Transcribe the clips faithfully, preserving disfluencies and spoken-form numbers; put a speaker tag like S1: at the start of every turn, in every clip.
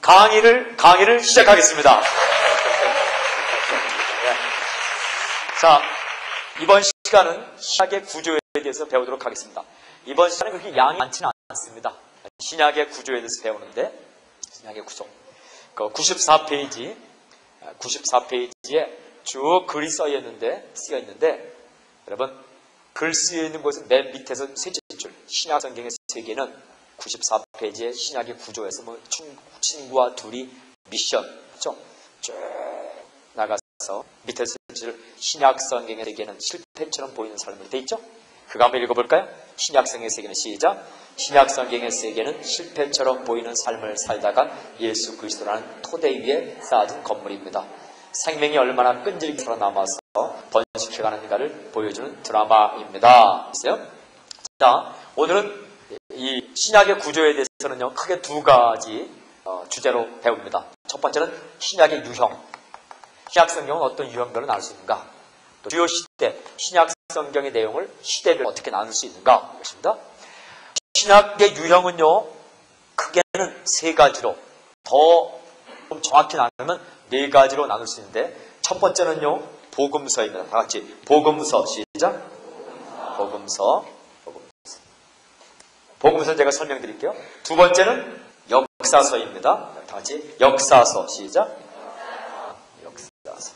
S1: 강의를, 강의를 시작하겠습니다. 자, 이번 시간은 신약의 구조에 대해서 배우도록 하겠습니다. 이번 시간은 그렇게 양이 많지는 않습니다. 신약의 구조에 대해서 배우는데, 신약의 구조. 그 구십사 페이지, 구십사 페이지에 쭉 글이 써 있는데, 쓰여 있는데, 여러분, 글 쓰여 있는 곳은 맨 밑에서 셋째 줄, 신약 성경의 세계는 구십사 페이지의 신약의 구조에서 뭐 친구와 둘이 미션, 그렇죠? 쭉 나가서 밑에 셋째 줄, 신약 성경의 세계는 실패처럼 보이는 삶으로 돼 있죠? 그거 한번 읽어볼까요? 신약 성경의 세계는 시작. 신약 성경의 세계는 실패처럼 보이는 삶을 살다가 예수 그리스도라는 토대 위에 쌓아진 건물입니다. 생명이 얼마나 끈질기게 살아남아서 번식해가는가를 보여주는 드라마입니다. 있어요? 자, 오늘은 이 신약의 구조에 대해서는요, 크게 두 가지 어, 주제로 배웁니다. 첫 번째는 신약의 유형. 신약 성경은 어떤 유형별로 나눌 수 있는가? 또 주요 시대, 신약 성경의 내용을 시대를 어떻게 나눌 수 있는가? 이것입니다. 신약의 유형은요, 크게는 세 가지로, 더 좀 정확히 나누면 네 가지로 나눌 수 있는데, 첫 번째는요, 복음서입니다. 다 같이 복음서 시작. 복음서. 복음서. 복음서 제가 설명드릴게요. 두 번째는 역사서입니다. 다 같이 역사서 시작. 역사서.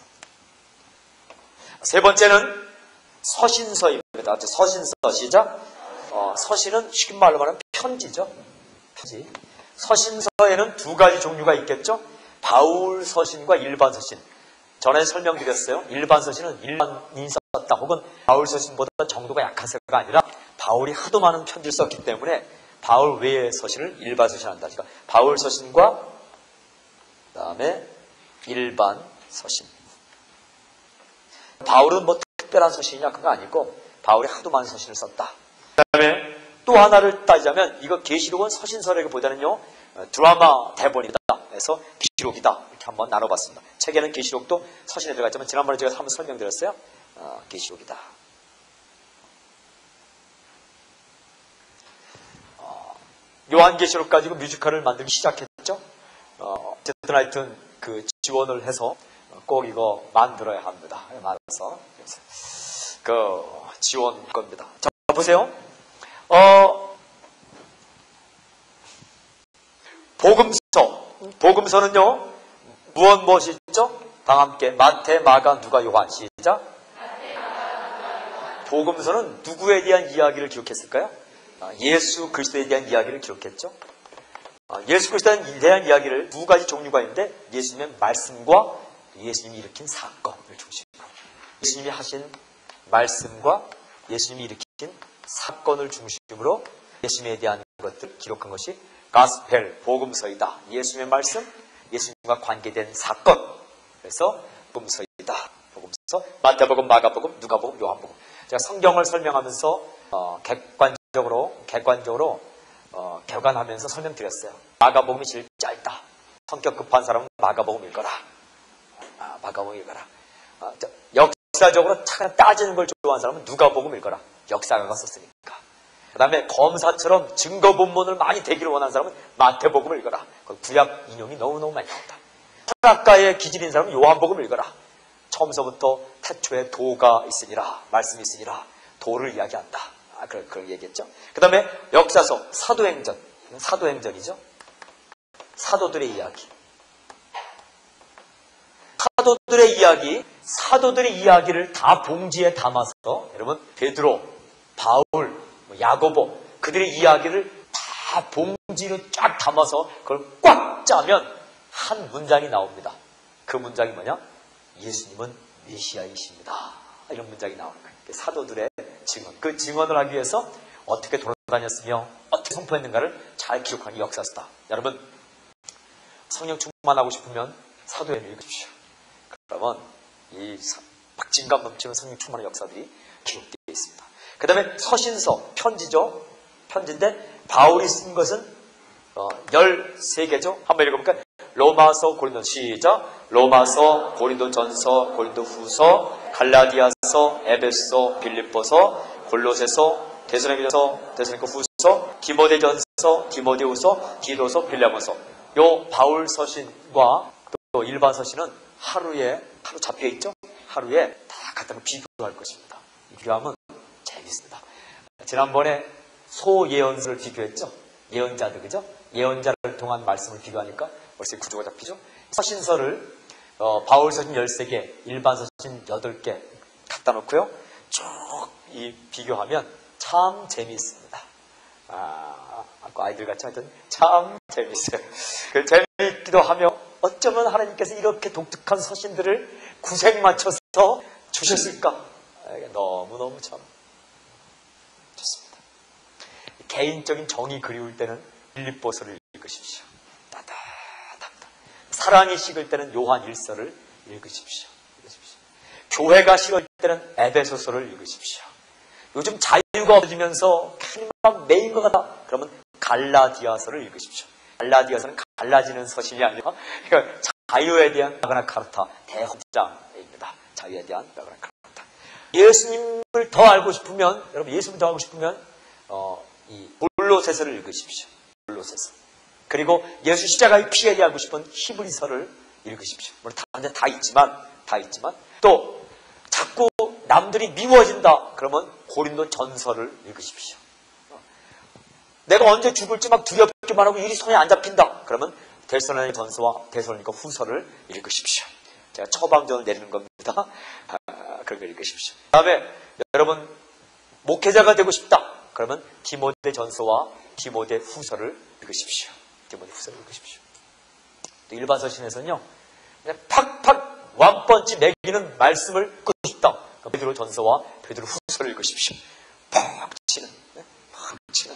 S1: 세 번째는 서신서입니다. 서신서 시작. 어, 서신은 쉽게 말로 말하면 편지죠. 편지. 서신서에는 두 가지 종류가 있겠죠. 바울 서신과 일반 서신. 전에 설명드렸어요. 일반 서신은 일반인이 썼다 혹은 바울 서신보다 정도가 약해서가 아니라 바울이 하도 많은 편지를 썼기 때문에 바울 외의 서신을 일반 서신한다. 그러니까 바울 서신과 그 다음에 일반 서신. 바울은 뭐 특별한 서신이냐 그거 아니고 바울이 하도 많은 서신을 썼다. 그 다음에 또 하나를 따지자면 이거 계시록은 서신서라기보다는요 드라마 대본이다. 그래서 계시록이다. 이렇게 한번 나눠봤습니다. 책에는 계시록도 서신에 들어가 있지만 지난번에 제가 한번 설명드렸어요. 어, 계시록이다. 어, 요한계시록 가지고 뮤지컬을 만들기 시작했죠. 어, 어쨌든 하여튼 그 지원을 해서 꼭 이거 만들어야 합니다. 말해서 그 지원 겁니다. 자 보세요. 어, 복음서. 복음서는요, 무엇 무엇이죠? 다 함께 마태, 마가, 누가, 요한. 시작. 복음서는 누구에 대한 이야기를 기록했을까요? 예수 그리스도에 대한 이야기를 기록했죠. 예수 그리스도에 대한 이야기를 두 가지 종류가 있는데 예수님의 말씀과 예수님이 일으킨 사건을 중심으로, 예수님이 하신 말씀과 예수님이 일으킨 사건을 중심으로 예수님에 대한 것들을 기록한 것이 가스펠, 복음서이다. 예수님의 말씀, 예수님과 관계된 사건. 그래서 복음서이다. 복음서, 마태복음, 마가복음, 누가복음, 요한복음. 제가 성경을 설명하면서 어, 객관적으로, 객관적으로 어, 객관하면서 설명드렸어요. 마가복음이 제일 짧다. 성격 급한 사람은 마가복음 읽어라. 아, 마가복음 읽어라. 아, 저, 역사적으로 참 따지는 걸 좋아하는 사람은 누가복음 읽어라. 역사가가 썼으니까. 그 다음에 검사처럼 증거 본문을 많이 대기를 원하는 사람은 마태복음을 읽어라. 구약 인용이 너무너무 많이 나온다. 철학가의 기질인 사람은 요한복음을 읽어라. 처음서부터 태초에 도가 있으니라, 말씀이 있으니라, 도를 이야기한다. 아, 그걸, 그걸 얘기했죠. 그 다음에 역사서, 사도행전. 사도행전이죠. 사도들의 이야기. 사도들의 이야기, 사도들의 이야기를 다 봉지에 담아서, 여러분, 베드로, 바울, 야고보, 그들의 이야기를 다 봉지로 쫙 담아서 그걸 꽉 짜면 한 문장이 나옵니다. 그 문장이 뭐냐? 예수님은 메시아이십니다. 이런 문장이 나오는 거예요. 사도들의 증언. 그 증언을 하기 위해서 어떻게 돌아다녔으며 어떻게 선포했는가를 잘 기록하는 역사서다. 여러분, 성령 충만하고 싶으면 사도행전을 읽으십시오. 그러면 이 박진감 넘치는 성령 충만한 역사들이 기록되어 있습니다. 그 다음에 서신서, 편지죠. 편지인데 바울이 쓴 것은 어, 열세 개죠. 한번 읽어볼까요? 로마서, 고린도 시작. 로마서, 고린도전서, 고린도후서, 갈라디아서, 에베소, 빌립보서, 골로새서, 데살로니가서, 데살로니가 후서, 디모데전서, 디모데후서, 디도서, 빌레몬서. 요 바울 서신과 또 일반 서신은 하루에, 하루 잡혀있죠? 하루에 다 갖다 비교할 것입니다. 비교하면 재밌습니다. 지난번에 소예언서를 비교했죠? 예언자들, 그죠? 예언자를 통한 말씀을 비교하니까 벌써 구조가 잡히죠? 서신서를, 어, 바울 서신 열세 개, 일반 서신 여덟 개 갖다 놓고요. 쭉 이 비교하면 참 재미있습니다. 아, 아까 아이들 같이 하여튼 참 재미있어요. 그 재미있기도 하며 어쩌면 하나님께서 이렇게 독특한 서신들을 구색 맞춰서 주셨을까? 너무너무 참 좋습니다. 개인적인 정이 그리울 때는 빌립보서를 읽으십시오. 따다닥다. 사랑이 식을 때는 요한 일서를 읽으십시오. 읽으십시오. 교회가 식을 때는 에베소서를 읽으십시오. 요즘 자유가 없어지면서 막 메인 것 같다. 그러면 갈라디아서를 읽으십시오. 갈라디아서는 갈라지는 서신이 아니라 그러니까 자유에 대한 마그나 카르타 대헌장입니다. 자유에 대한 마그나 카르타. 예수님을 더 알고 싶으면, 여러분 예수님을 더 알고 싶으면 어, 이 골로새서를 읽으십시오. 골로새서. 그리고 예수 십자가의 피에 대해 알고 싶은 히브리서를 읽으십시오. 물론 다, 다 있지만, 다 있지만 또 자꾸 남들이 미워진다. 그러면 고린도 전서를 읽으십시오. 내가 언제 죽을지 막 두렵기만 하고 일이 손에 안 잡힌다. 그러면 데살로니가 전서와 데살로니가 후서를 읽으십시오. 제가 처방전을 내리는 겁니다. 아, 그런 걸 읽으십시오. 그 다음에 여러분 목회자가 되고 싶다. 그러면 디모데 전서와 디모데 후서를 읽으십시오. 디모데 후서를 읽으십시오. 또 일반 서신에서는요, 그냥 팍팍 완번치 매기는 말씀을 읽고 싶다. 베드로 전서와 베드로 후서를 읽으십시오. 팍 치는, 팍 치는.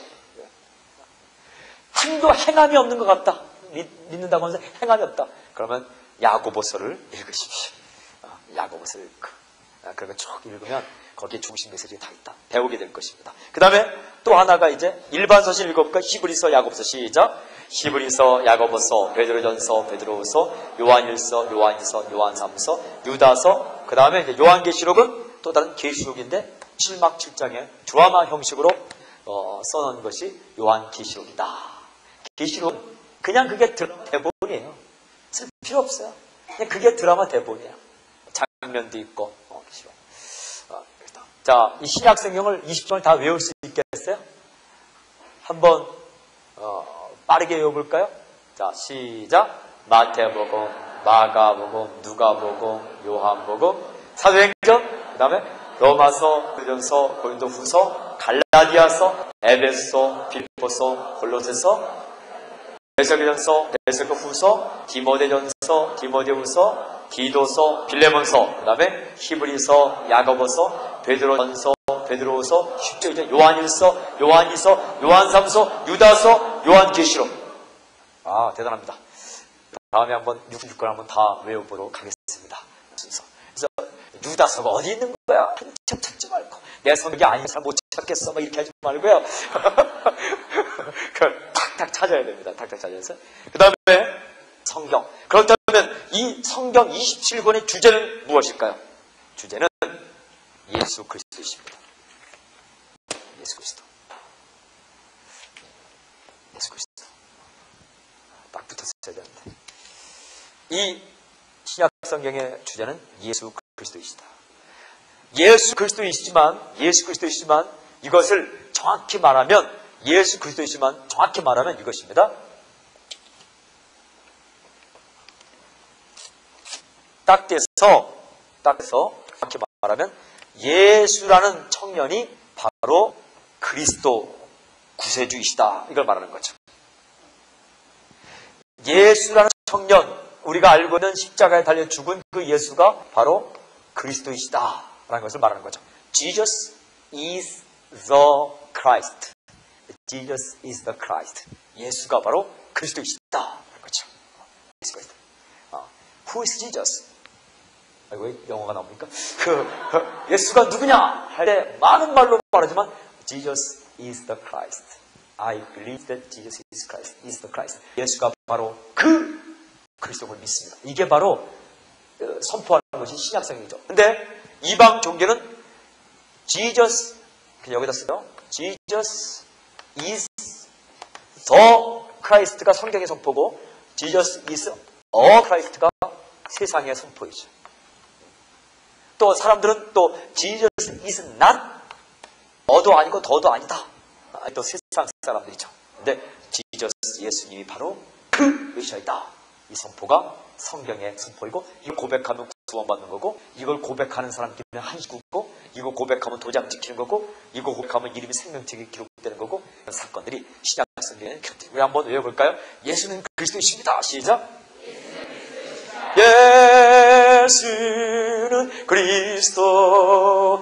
S1: 한도 행함이 없는 것 같다. 믿, 믿는다고 하면서 행함이 없다. 그러면 야고보서를 읽으십시오. 아, 야고보서를 읽고. 아, 그러면 쭉 읽으면 거기에 중심 메시지가 다 있다. 배우게 될 것입니다. 그 다음에 또 하나가 이제 일반 서신 읽어볼까? 히브리서, 야고보서. 시작. 히브리서, 야고보서, 베드로전서, 베드로후서, 요한일서, 요한이서, 요한삼서, 유다서. 그 다음에 이제 요한계시록은 또 다른 계시록인데 칠막 칠 장의 드라마 형식으로 어, 써놓은 것이 요한계시록이다. 계시록은 그냥 그게 드라마 대본이에요. 쓸 필요 없어요. 그냥 그게 드라마 대본이에요. 장면도 있고. 어, 계시록. 어, 자, 이 신약 성경을 이십 분을 다 외울 수 있겠어요? 한번 어, 빠르게 외워볼까요? 자, 시작. 마태복음, 마가복음, 누가복음, 요한복음, 사도행전, 그 다음에 로마서, 고린도전서, 고린도후서, 갈라디아서, 에베소, 빌립보서, 골로새서, 데살로니가전서, 데살로니가후서, 디모데전서, 디모데후서, 디도서, 빌레몬서, 그 다음에 히브리서, 야고보서, 베드로전서, 베드로후서, 쉽죠? 이제 요한일서, 요한이서, 요한삼서, 유다서, 요한계시록. 아, 대단합니다. 다음에 한번 육십육 권 한번 다 외워보도록 하겠습니다. 순서. 그래서 유다서가 어디 있는 거야? 한참 찾지 말고 내 성격이 아니면 잘 못 찾겠어 막 이렇게 하지 말고요. 그걸 탁탁 찾아야 됩니다. 탁탁 찾아서. 그 다음에 성경. 그렇다면 이 성경 이십칠 권의 주제는 무엇일까요? 주제는 예수 그리스도이십니다. 예수 그리스도. 예수 그리스도. 딱 붙었어야 되는데. 이 신약 성경의 주제는 예수 그리스도이시다. 예수 그리스도이시지만, 예수 그리스도이시지만 이것을 정확히 말하면, 예수 그리스도이시지만 정확히 말하면 이것입니다. 딱 돼서, 딱 돼서 정확히 말하면 예수라는 청년이 바로 그리스도 구세주이시다. 이걸 말하는 거죠. 예수라는 청년, 우리가 알고 있는 십자가에 달려 죽은 그 예수가 바로 그리스도이시다 라는 것을 말하는 거죠. Jesus is the Christ. Jesus is the Christ. 예수가 바로 그리스도이시다 라는 거죠. 예수 그리스도. 어, Who is Jesus? 왜 영어가 나옵니까? 그, 그 예수가 누구냐 할 때 많은 말로 말하지만 Jesus is the Christ. I believe that Jesus is Christ. is the Christ. 예수가 바로 그 그리스도를 믿습니다. 이게 바로 선포하는 것이 신약성경이죠. 근데 이방 종교는 Jesus, 그냥 여기다 써요. Jesus is the Christ가 성경의 선포고 Jesus is a Christ가 세상의 선포이죠. 또 사람들은 또 Jesus is not 어도 아니고 더도 아니다. 또 세상 사람들이죠. 근데 Jesus 예수님이 바로 그 메시아이다. 이 선포가 성경의 선포이고, 이걸 고백하면 구원받는 거고, 이걸 고백하는 사람끼리는 한식구고, 이거 고백하면 도장 찍히는 거고, 이거 고백하면 이름이 생명책에 기록되는 거고, 이런 사건들이 신약 성경에 기록돼요. 우리 한번 외워볼까요? 예수는 그리스도이십니다. 시작. 예수는 그리스도,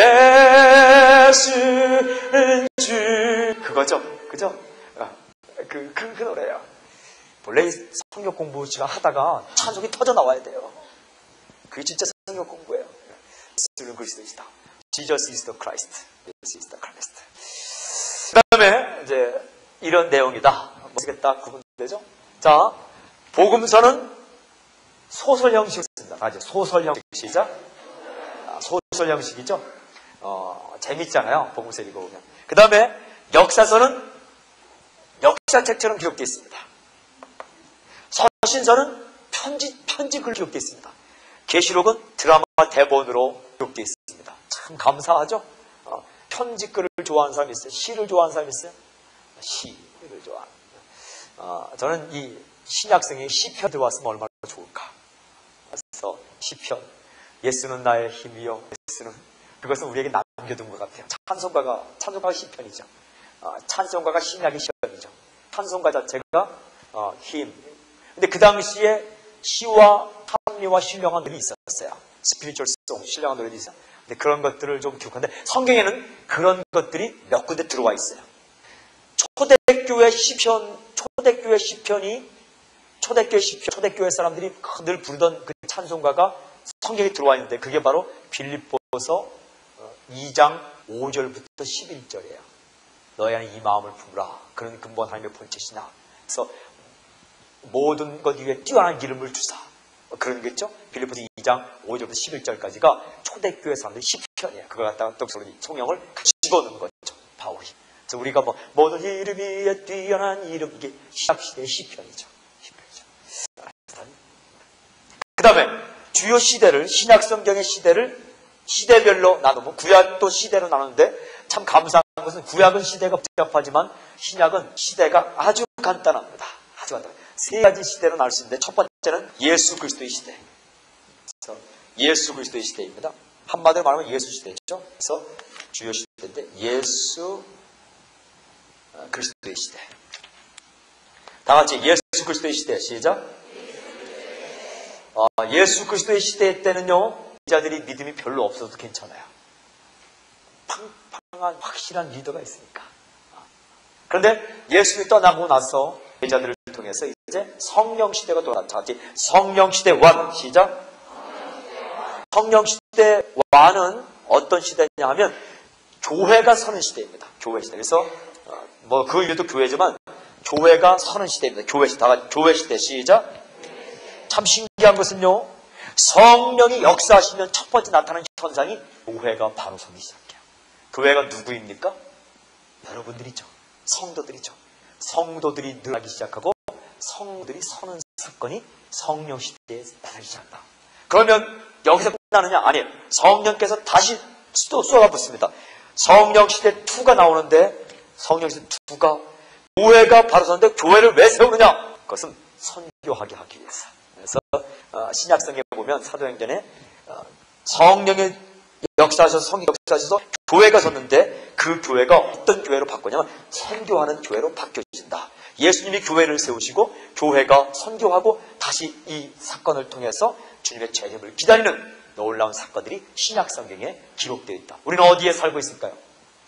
S1: 예수는 주. 그거죠, 그죠? 그, 그, 그 노래야. 원래 성경 공부 시간 하다가 찬송이 터져 나와야 돼요. 그게 진짜 성경 공부예요. 예수는 그리스도이시다. Jesus is the Christ. Jesus is the Christ. 그 다음에 이제 이런 내용이다. 모르겠다. 구분되죠? 자, 복음서는 소설 형식을 씁니다. 아, 이제 소설 형식 시작. 아, 소설 형식이죠. 어, 재밌잖아요. 복음서 읽어보면. 그 다음에 역사서는 역사책처럼 기록되어 있습니다. 서신서는 편지, 편집글 기록되어 있습니다. 계시록은 드라마 대본으로 기록되어 있습니다. 참 감사하죠? 어, 편집글을 좋아하는 사람이 있어요. 시를 좋아하는 사람이 있어요. 시를 좋아하는. 어, 저는 이 신약성에 시편 들어왔으면 얼마나 좋을까. 그래서 시편, 예수는 나의 힘이요. 예수는, 그것은 우리에게 남겨둔 것 같아요. 찬송가가, 찬송가가 시편이죠. 어, 찬송가가 신약의 시편이죠. 찬송가 자체가 어, 힘. 근데 그 당시에 시와 합리와 신령한 노래가 있었어요. 스피리추얼 송, 신령한 노래도 있어요. 근데 그런 것들을 좀 기록하는데, 성경에는 그런 것들이 몇 군데 들어와 있어요. 초대교회 시편, 초대교회 시편이, 초대교회 시편, 초대교회 사람들이 늘 부르던 그 찬송가가 성경에 들어와 있는데, 그게 바로 빌립보서 이 장 오 절부터 십일 절이에요. 너희 안에 이 마음을 품으라. 그런 근본 하나님의 본체시나. 그래서 모든 것 위에 뛰어난 기름을 주사. 그런 거겠죠? 빌립보서 이 장 오 절부터 십일 절까지가 초대교회 사람들의 시편이에요. 그걸 갖다가 또 성령을 집어넣은 거죠. 바울이. 그래서 우리가 뭐 모든 이름 위에 뛰어난 이름, 이게 신약시대의 시편이죠. 시편이죠. 그 다음에 주요 시대를, 신약성경의 시대를 시대별로 나누면, 구약도 시대로 나누는데 참 감사한 것은 구약은 시대가 복잡하지만 신약은 시대가 아주 간단합니다. 아주 간단합니다. 세 가지 시대로 나눌 수 있는데, 첫 번째는 예수 그리스도의 시대. 그래서 예수 그리스도의 시대입니다. 한마디로 말하면 예수 시대죠. 그래서 주요 시대인데 예수 그리스도의 시대. 다 같이 예수 그리스도의 시대 시작. 어, 예수 그리스도의 시대 때는요, 자들이 믿음이 별로 없어도 괜찮아요. 팡팡한 확실한 리더가 있으니까. 그런데 예수님이 떠나고 나서 제자들을 통해서 이제 성령 시대가 돌아왔죠. 성령 시대 원 시작. 성령 시대 원은 어떤 시대냐 하면 교회가 서는 시대입니다. 교회 시대. 그래서 뭐 그 이유도 교회지만 교회가 서는 시대입니다. 교회 시대. 다 같이 교회 시대 시작. 참 신기한 것은요, 성령이 역사하시면 첫 번째 나타나는 현상이 교회가 바로 서기 시작해요. 교회가 누구입니까? 여러분들이죠. 성도들이죠. 성도들이 늘 하기 시작하고 성도들이 서는 사건이 성령 시대에 나타나기 시작한다. 그러면 여기서 끝나느냐? 아니에요. 성령께서 다시 또 쏟아붓습니다. 성령 시대 이가 나오는데, 성령 시대 이가 교회가 바로 서는데 교회를 왜 세우느냐? 그것은 선교하게 하기 위해서. 그래서 어, 신약성에 보면 사도행전에 어, 성령의 역사하셔서, 성령 역사하셔서 교회가 섰는데 그 교회가 어떤 교회로 바꾸냐면 선교하는 교회로 바뀌어진다. 예수님이 교회를 세우시고 교회가 선교하고 다시 이 사건을 통해서 주님의 재림을 기다리는 놀라운 사건들이 신약성경에 기록되어 있다. 우리는 어디에 살고 있을까요?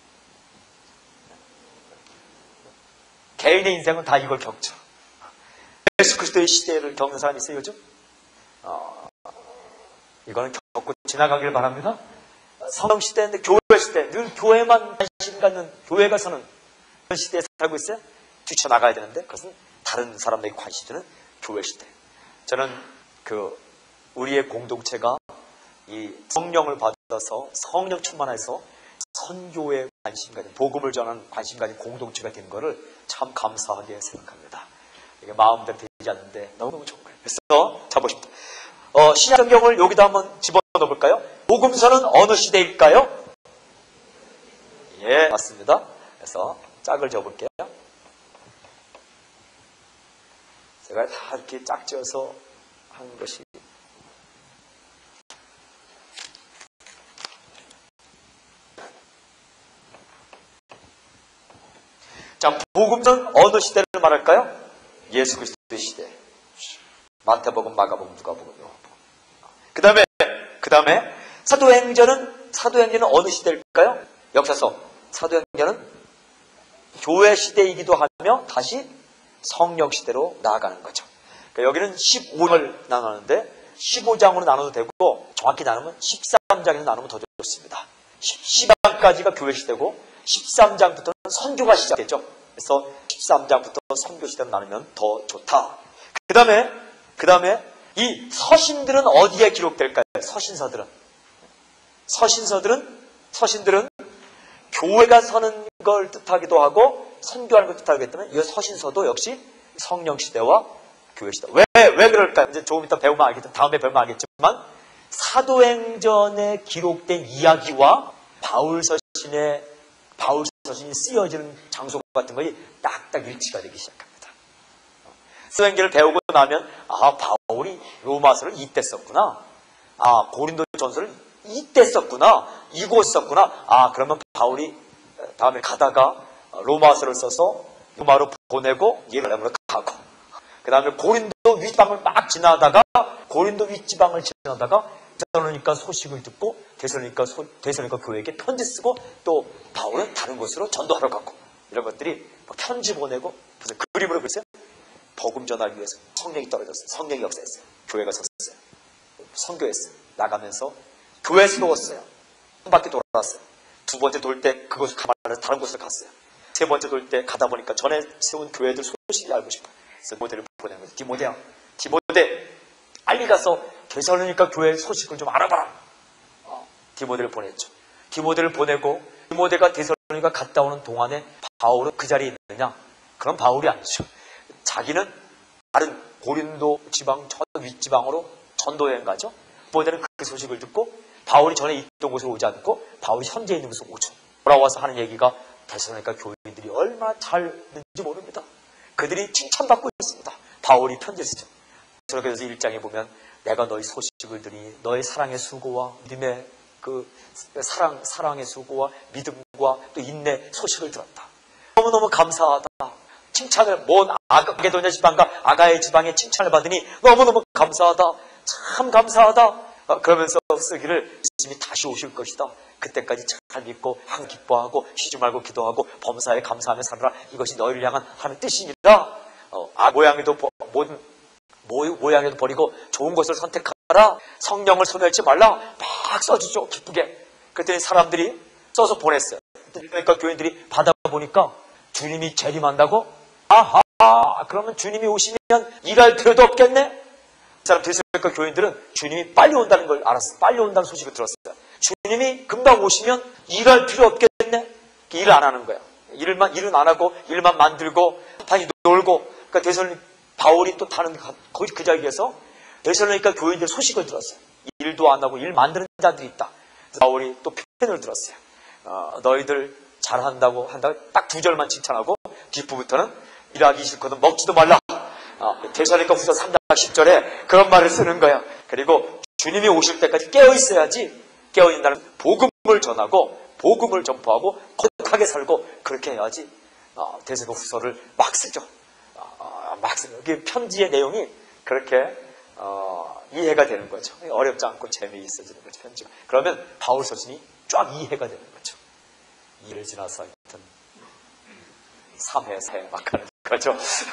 S1: 개인의 인생은 다 이걸 겪죠. 예수 그리스도의 시대를 겪는 사람이 있어요, 요즘? 어, 이거는 겪고 지나가길 바랍니다. 성령 시대인데, 교회 시대, 늘 교회만 관심 갖는, 교회가 서는 그런 시대에 살고 있어요? 뛰쳐나가야 되는데, 그것은 다른 사람들에게 관심 드는 교회 시대. 저는 그, 우리의 공동체가 이 성령을 받아서, 성령 충만해서 선교에 관심 가진, 복음을 전하는 관심 가진 공동체가 된 것을 참 감사하게 생각합니다. 이게 마음대로 되지 않는데, 때 너무너무 좋은 거예요. 그래서 자 보십니다. 어, 신약성경을 여기다 한번 집어넣어 볼까요? 복음서는 어느 시대일까요? 예, 맞습니다. 그래서 짝을 접을게요. 제가 다 이렇게 짝지어서 한 것이 자, 복음서는 어느 시대를 말할까요? 예수 그리스도의 시대. 마태복음, 마가복음, 누가복음, 요한복음. 그 다음에, 그 다음에, 사도행전은, 사도행전은 어느 시대일까요? 역사서. 사도행전은 교회 시대이기도 하며, 다시 성령 시대로 나아가는 거죠. 그러니까 여기는 십오 장을 나누는데, 십오 장으로 나눠도 되고, 정확히 나누면 십삼 장에서 나누면 더 좋습니다. 십삼 장까지가 교회 시대고, 십삼 장부터는 선교가 시작되죠. 그래서 십삼 장부터 선교 시대로 나누면 더 좋다. 그 다음에, 그 다음에, 이 서신들은 어디에 기록될까요? 서신서들은. 서신서들은, 서신들은 교회가 서는 걸 뜻하기도 하고, 선교하는 걸 뜻하기도 했다면, 이 서신서도 역시 성령 시대와 교회 시대. 왜, 왜 그럴까요? 이제 조금 이따 배우면 알겠지만, 다음에 배우면 알겠지만, 사도행전에 기록된 이야기와 바울 서신의 바울 서신이 쓰여지는 장소 같은 것이 딱딱 일치가 되기 시작합니다. 사도행전을 배우고 나면 아 바울이 로마서를 이때 썼구나. 아 고린도 전서를 이때 썼구나. 이곳 썼구나. 아 그러면 바울이 다음에 가다가 로마서를 써서 로마로 보내고 예루살렘으로 가고 그 다음에 고린도 윗지방을 막 지나다가 고린도 윗지방을 지나다가 데살로니가 소식을 듣고 데살로니가 데살로니가 교회에게 편지 쓰고 또 바울은 다른 곳으로 전도하러 가고 이런 것들이 편지 보내고 무슨 그림으로 글쎄요. 복음 전하기 위해서 성령이 떨어졌어요. 성령이 역사했어요. 교회가 섰어요. 선교했어요. 나가면서 교회 세웠어요. 한 바퀴 돌아왔어요. 두 번째 돌 때 그곳을 가만히 다른 곳을 갔어요. 세 번째 돌 때 가다 보니까 전에 세운 교회들 소식이 알고 싶어요. 그래서 디모데를 보낸 거예요. 디모데야, 디모데 빨리 가서 데살로니가 교회 소식을 좀 알아봐라. 어, 디모데를 보냈죠. 디모데를 보내고 디모데가 데살로니가 갔다 오는 동안에 바울은 그 자리에 있느냐? 그럼 바울이 아니죠. 자기는 다른 고린도 지방 저 윗지방으로 전도여행 가죠. 디모데는 그 소식을 듣고 바울이 전에 있던 곳에 오지 않고 바울이 현재 있는 곳에 오죠. 돌아와서 하는 얘기가 데살로니가 교인들이 얼마나 잘 있는지 모릅니다. 그들이 칭찬받고 있습니다. 바울이 편지를 쓰죠. 그래서 일 장에 보면 내가 너희 소식을 들으니 너의 사랑의 수고와 믿음의 그 사랑, 사랑의 수고와 믿음과 또 인내 소식을 들었다. 너무너무 감사하다. 칭찬을 먼 아게도냐 지방과 아가의 지방에 칭찬을 받으니 너무너무 감사하다. 참 감사하다. 그러면서 쓰기를 예수님이 다시 오실 것이다. 그때까지 잘 믿고 항상 기뻐하고 쉬지 말고 기도하고 범사에 감사하며 살아라. 이것이 너희를 향한 하는 뜻이니라. 어, 아 모양에도 모든 모양에도 버리고 좋은 것을 선택하라. 성령을 소멸치 말라. 막 써주죠. 기쁘게. 그랬더니 사람들이 써서 보냈어요. 그러니까 교인들이 받아보니까 주님이 재림한다고? 아하, 그러면 주님이 오시면 일할 필요도 없겠네? 그 사람 데살로니가 교인들은 주님이 빨리 온다는 걸 알았어요. 빨리 온다는 소식을 들었어요. 주님이 금방 오시면 일할 필요 없겠네? 일을 안 하는 거야. 일만, 일은 안 하고 일만 만들고 한판이 놀고. 그러니까 데살로니가 바울이 또 다른 거기 그 자리에서 데살로니가 교인들 소식을 들었어요. 일도 안 하고 일 만드는 자들이 있다. 그래서 바울이 또 편을 들었어요. 어, 너희들 잘한다고 한다고 딱 두 절만 칭찬하고 뒷부부터는 일하기 싫거든 먹지도 말라. 어, 데살로니가 후서 삼 장 십 절에 그런 말을 쓰는 거야. 그리고 주님이 오실 때까지 깨어 있어야지. 깨어 있다는 복음을 전하고 복음을 전파하고 거룩하게 살고 그렇게 해야지. 어, 데살로니가 후서를 막 쓰죠. 막 쓰는 편지의 내용이 그렇게 어, 이해가 되는 거죠. 어렵지 않고 재미있어지는 거죠. 편지가. 그러면 바울 서신이 쫙 이해가 되는 거죠. 이를 지나서 하여튼 삼 회, 사 회 막 하는 거죠.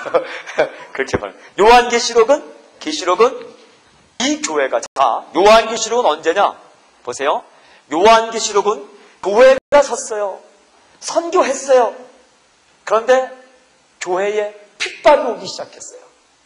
S1: 그렇게 말해요. 요한계시록은 계시록은 이 교회가 자 요한계시록은 언제냐? 보세요. 요한계시록은 교회가 섰어요. 선교했어요. 그런데 교회에 핍박이 오기 시작했어요.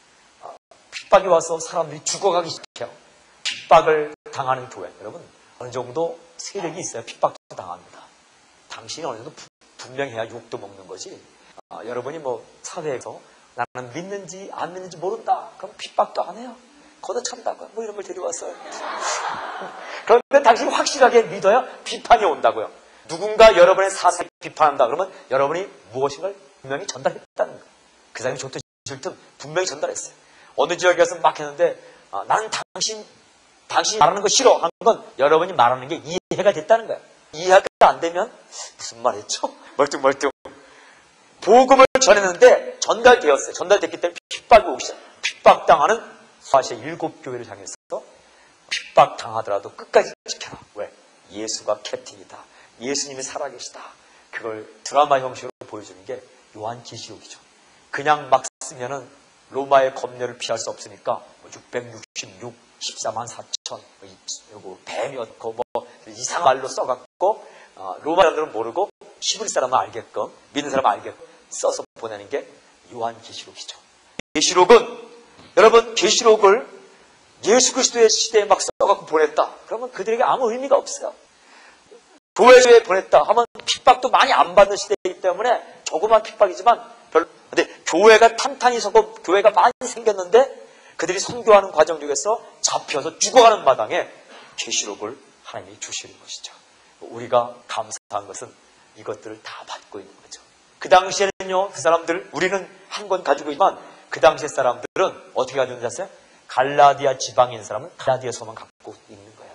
S1: 핍박이 와서 사람들이 죽어가기 시작해요. 핍박을 당하는 교회. 여러분 어느 정도 세력이 있어야 핍박도 당합니다. 당신이 어느 정도 분명해야 욕도 먹는 거지. 아, 여러분이 뭐 사회에서 나는 믿는지 안 믿는지 모른다. 그럼 핍박도 안 해요. 걷어찬다고요. 뭐 이런 걸 데려왔어요. 그런데 당신이 확실하게 믿어야 비판이 온다고요. 누군가 여러분의 사상을 비판한다 그러면 여러분이 무엇인가를 분명히 전달했다는 거예요. 그 사람이 좋든 싫든 분명히 전달했어요. 어느 지역에 가서 막 했는데 아, 나는 당신, 당신이 말하는 거 싫어 하는 건 여러분이 말하는 게 이해가 됐다는 거예요. 이해가 안 되면 무슨 말했죠? 멀뚱멀뚱. 복음을 전했는데 전달되었어요. 전달됐기 때문에 핍박이 오기 시작. 핍박당하는 소아시아 일곱 교회를 향해서 핍박당하더라도 끝까지 지켜라. 왜? 예수가 캡틴이다. 예수님이 살아계시다. 그걸 드라마 형식으로 보여주는 게 요한계시록이죠. 그냥 막 쓰면은 로마의 검열을 피할 수 없으니까 육백육십육, 십사만 사천, 뱀이었고 뭐 이상한 말로 써갖고 어, 로마 사람들은 모르고 히브리 사람은 알게끔 믿는 사람은 알게끔 써서 보내는 게 요한계시록이죠. 계시록은 여러분 계시록을 예수 그리스도의 시대에 막 써갖고 보냈다. 그러면 그들에게 아무 의미가 없어요. 교회에 보냈다 하면 핍박도 많이 안 받는 시대이기 때문에 조그만 핍박이지만 별로. 근데 교회가 탄탄히 서고 교회가 많이 생겼는데 그들이 선교하는 과정 중에서 잡혀서 죽어가는 마당에 계시록을 하나님이 주시는 것이죠. 우리가 감사한 것은 이것들을 다 받고 있는 거죠. 그 당시에는요, 그 사람들, 우리는 한 권 가지고 있지만 그 당시에 사람들은 어떻게 가지고 있는지 아세요? 갈라디아 지방에 있는 사람은 갈라디아서만 갖고 있는 거예요.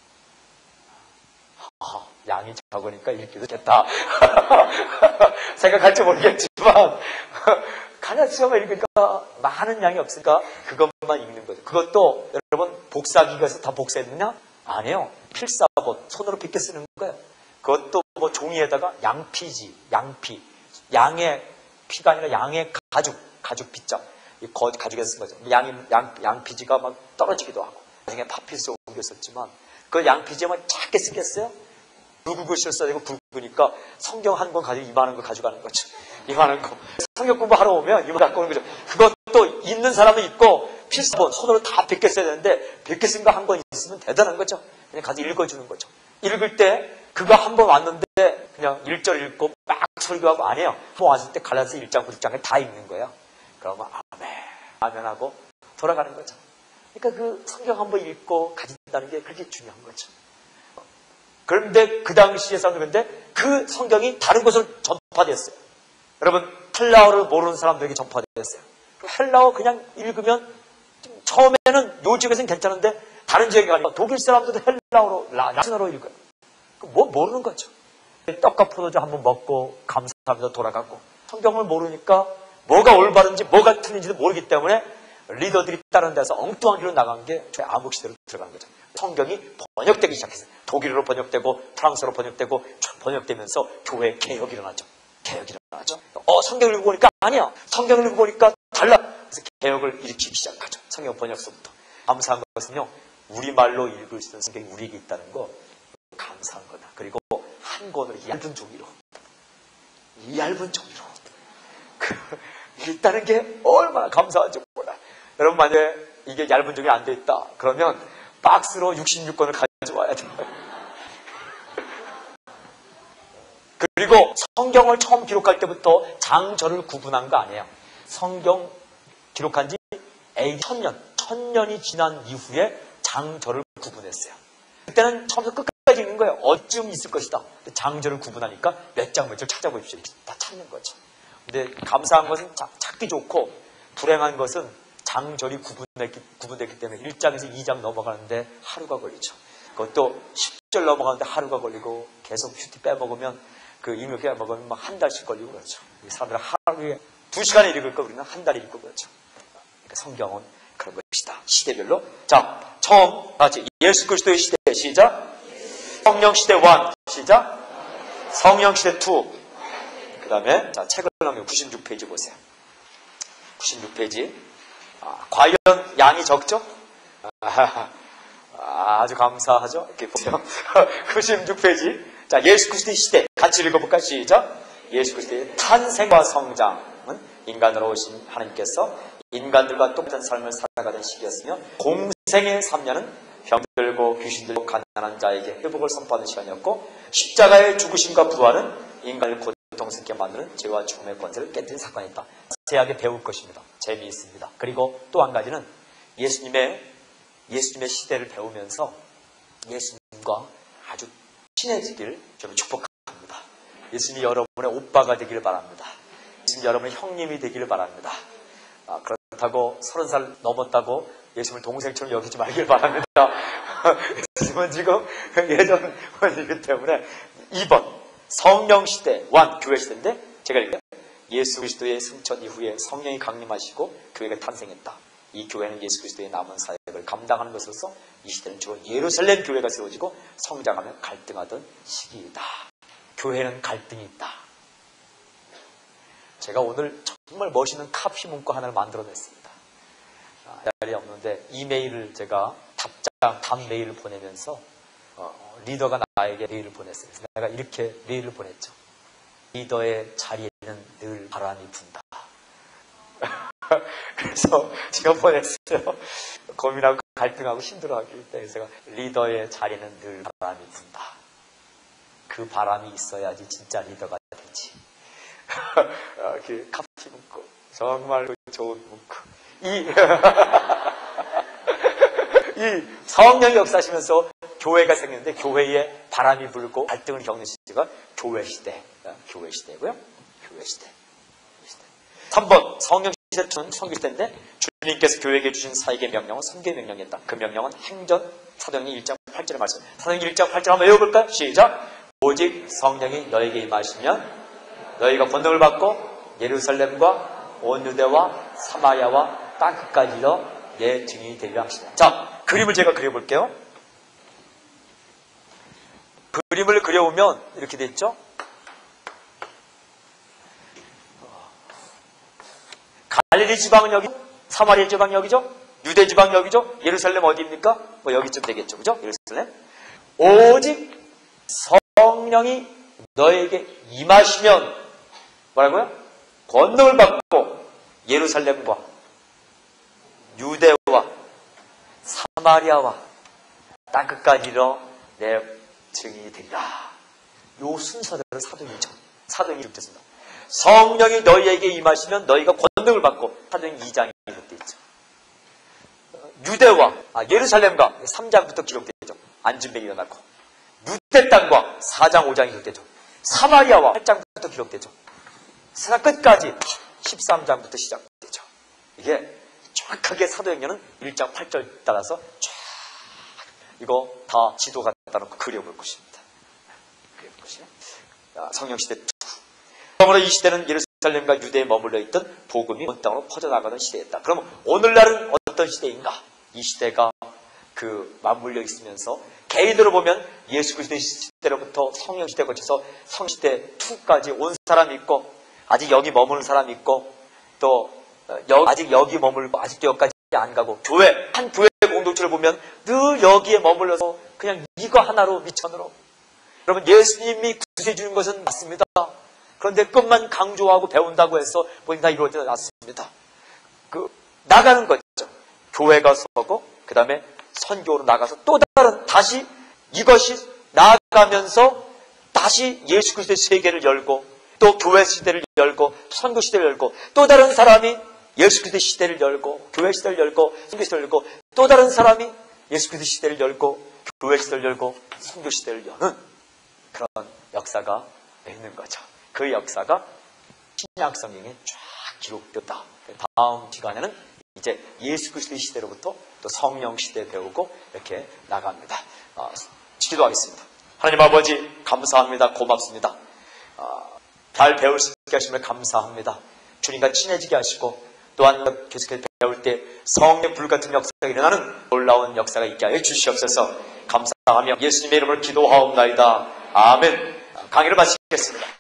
S1: 아, 양이 적으니까 읽기도 됐다. 생각할지 모르겠지만 갈라디아서만 읽으니까 많은 양이 없으니까 그것만 읽는 거죠. 그것도 여러분 복사기가 해서 다 복사했느냐? 아니에요. 필사본, 손으로 빗겨 쓰는 거예요. 그것도 뭐 종이에다가 양피지, 양피, 양의 피가 아니라 양의 가죽, 가죽 빗장, 가죽에서 쓴 거죠. 양이, 양, 양피지가 막 떨어지기도 하고 나중에 파피스로 옮겼었지만 그 양피지만 작게 쓰겠어요? 굵은 글씨를 써야 되고 굵으니까 성경 한 권 가지고 이만한 거 가져가는 거죠. 이만한 거. 성경 공부하러 오면 이만 갖고 오는 거죠. 그것도 있는 사람은 있고 필사본, 손으로 다 백 개 써야 되는데 백 개 쓴 거 한 권 있으면 대단한 거죠. 그냥 가서 읽어주는 거죠. 읽을 때 그거 한 번 왔는데 그냥 일 절 읽고 막 설교하고 안 해요. 한 번 왔을 때 갈라서 일 장, 구 장을 다 읽는 거예요. 그러면 아멘, 아멘하고 돌아가는 거죠. 그러니까 그 성경 한 번 읽고 가진다는 게 그렇게 중요한 거죠. 그런데 그 당시에 사람들 근데 그 성경이 다른 곳으로 전파됐어요. 여러분 헬라어를 모르는 사람들에게 전파됐어요. 헬라어 그냥 읽으면 처음에는 요 지역에서는 괜찮은데 다른 지역에 가니까 독일 사람들도 헬라어로 라틴어로 읽어요. 뭐 모르는 거죠. 떡과 포도주 한번 먹고 감사하면서 돌아가고 성경을 모르니까 뭐가 올바른지 뭐가 틀린지도 모르기 때문에 리더들이 다른 데서 엉뚱한 길로 나간 게 저희 암흑시대로 들어간 거죠. 성경이 번역되기 시작했어요. 독일어로 번역되고 프랑스어로 번역되고 번역되면서 교회 개혁이 일어나죠. 개혁이 일어나죠. 어, 성경을 읽어보니까 아니야. 성경을 읽어보니까 달라. 그래서 개혁을 일으키기 시작하죠. 성경 번역서부터. 감사한 것은요. 우리말로 읽을 수 있는 성경이 우리에게 있다는 거 감사한 거다. 그리고 한 권으로 얇은 종이로 이 얇은 종이로 그, 읽다는 게 얼마나 감사한지 몰라. 여러분 만약에 이게 얇은 종이 안 돼 있다 그러면 박스로 육십육 권을 가져와야 돼요. 그리고 성경을 처음 기록할 때부터 장절을 구분한 거 아니에요. 성경 기록한 지 에이디 천년, 천년이 지난 이후에 장절을 구분했어요. 그때는 처음부터 끝까지 읽는 거예요. 어쯤 있을 것이다. 장절을 구분하니까 몇 장 몇 절 찾아보십시오. 다 찾는 거죠. 근데 감사한 것은 찾기 좋고 불행한 것은 장절이 구분됐기, 구분됐기 때문에 일 장에서 이 장 넘어가는데 하루가 걸리죠. 그것도 십 절 넘어가는데 하루가 걸리고 계속 큐티 빼먹으면 그 임을 빼먹으면 막 한 달씩 걸리고 그렇죠. 사람들은 하루에 두 시간에 읽을 거 우리는 한 달에 읽고 그렇죠. 그러니까 성경은 그런 것이다. 시대별로. 자, 처음 같이 예수 그리스도의 시대 시작. 성령 시대 일 시작. 성령 시대 이. 그 다음에 자 책을 넘기면 구십육 페이지 보세요. 구십육 페이지. 아, 과연 양이 적죠? 아, 아주 감사하죠? 이렇게 보세요. 구십육 페이지. 자, 예수 그리스도의 시대. 같이 읽어볼까요? 시작. 예수 그리스도의 탄생과 성장은 인간으로 오신 하나님께서 인간들과 똑같은 삶을 살아가던 시기였으며 공생의 삼 년은 병들고 귀신들고 가난한 자에게 회복을 선포하는 시간이었고 십자가의 죽으심과 부활은 인간을 고통스럽게 만드는 죄와 죽음의 권세를 깨뜨린 사건이다. 자세하게 배울 것입니다. 재미있습니다. 그리고 또 한 가지는 예수님의 예수님의 시대를 배우면서 예수님과 아주 친해지길 저는 축복합니다. 예수님이 여러분의 오빠가 되기를 바랍니다. 예수님이 여러분의 형님이 되기를 바랍니다. 아, 그렇다고 서른 살 넘었다고 예수님을 동생처럼 여기지 말길 바랍니다. 예수님은 지금 예전 분이기 때문에 이 번 성령 시대, 완 교회 시대인데 제가 읽어요. 예수 그리스도의 승천 이후에 성령이 강림하시고 교회가 탄생했다. 이 교회는 예수 그리스도의 남은 사역을 감당하는 것으로서 이 시대는 주로 예루살렘 교회가 세워지고 성장하며 갈등하던 시기이다. 교회는 갈등이 있다. 제가 오늘 정말 멋있는 카피 문구 하나를 만들어냈습니다. 자리에 없는데 이메일을 제가 답장, 답 메일을 보내면서 어, 리더가 나에게 메일을 보냈어요. 그래서 내가 이렇게 메일을 보냈죠. 리더의 자리에는 늘 바람이 분다. 그래서 제가 보냈어요. 고민하고 갈등하고 힘들어하기 때문에 제가 리더의 자리는 늘 바람이 분다. 그 바람이 있어야지 진짜 리더가 되지. 그 카피 문구 정말 좋은 문구. 이, 이 성령이 역사하시면서 교회가 생겼는데 교회에 바람이 불고 갈등을 겪는 시대가 교회 시대, 교회 시대고요. 교회 시대. 삼 번 성령 시대는 선교 시대인데 주님께서 교회에게 주신 사역의 명령은 선교의 명령이었다. 그 명령은 행전 사도행전 일 장 팔 절의 말씀. 사도행전 일 장 팔 절 한번 외워볼까요? 시작. 오직 성령이 너에게 임하시면 너희가 권능을 받고 예루살렘과 온 유대와 사마리아와 땅끝까지 이르러 내 증인이 되리라 하시다. 자, 그림을 제가 그려볼게요. 그림을 그려보면 이렇게 돼 있죠. 갈릴리 지방은 여기, 사마리아 지방은 여기죠. 유대 지방은 여기죠. 예루살렘 어디입니까? 뭐 여기쯤 되겠죠. 그죠? 예루살렘. 오직 성령이 너에게 임하시면 뭐라고요? 권능을 받고 예루살렘과 유대와 사마리아와 땅끝까지 이르러 내 증인이 되리라. 요 순서대로 사도행전 사도행전이 이렇게 됐습니다. 성령이 너희에게 임하시면 너희가 권능을 받고 사도행전 이 장이 이렇게 있죠. 유대와 아, 예루살렘과 삼 장부터 기록되죠. 안진뱅이 일어나고 유대 땅과 사 장 오 장이 기록되죠. 사마리아와 팔 장부터 기록되죠. 세상 끝까지 십삼 장부터 시작되죠. 이게 정확하게 사도행전은 일 장 팔 절 따라서 쫙 이거 다 지도 갖다 놓고 그려볼 것입니다. 그려볼 것이에요. 성령시대 이. 그러므로 이 시대는 예루살렘과 유대에 머물러 있던 복음이 온 땅으로 퍼져나가던 시대였다. 그럼 오늘날은 어떤 시대인가? 이 시대가 그 맞물려 있으면서 개인으로 보면 예수 그리스도의 시대로부터 성령 시대에 거쳐서 성시대 이까지 온 사람이 있고 아직 여기 머무는 사람이 있고 또 여, 아직 여기 머물고 아직도 여기까지 안 가고 교회 한 교회 공동체를 보면 늘 여기에 머물러서 그냥 이거 하나로 미천으로 여러분 예수님이 구세주는 것은 맞습니다. 그런데 끝만 강조하고 배운다고 해서 본인 다 이루어지지 않습니다. 그 나가는 거죠. 교회가 서고 그 다음에 선교로 나가서 또 다른 다시 이것이 나아가면서 다시 예수 그리스도의 세계를 열고 또 교회 시대를 열고 선교 시대를 열고 또 다른 사람이 예수 그리스도의 시대를 열고 교회 시대를 열고 선교 시대를 열고 또 다른 사람이 예수 그리스도의 시대를 열고 교회 시대를 열고 선교 시대를 여는 그런 역사가 있는 거죠. 그 역사가 신약 성경에 쫙 기록됐다. 다음 시간에는 이제 예수 그리스도의 시대로부터 또 성령 시대 배우고 이렇게 나갑니다. 어, 기도하겠습니다. 하나님 아버지 감사합니다. 고맙습니다. 어, 잘 배울 수 있게 하심을 감사합니다. 주님과 친해지게 하시고 또한 계속해서 배울 때 성령 불같은 역사가 일어나는 놀라운 역사가 있게 하여 주시옵소서. 감사하며 예수님의 이름으로 기도하옵나이다. 아멘. 강의를 마치겠습니다.